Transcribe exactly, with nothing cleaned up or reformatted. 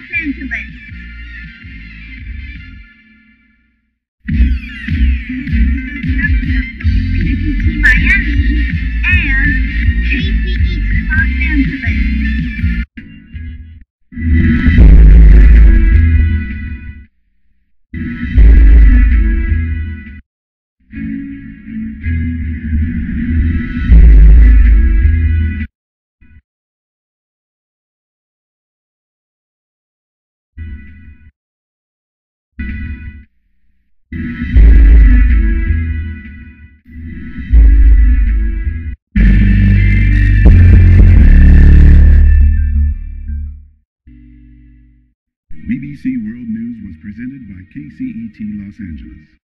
Angeles. W C T Miami and K C E T Los Angeles. B B C World News was presented by K C E T Los Angeles.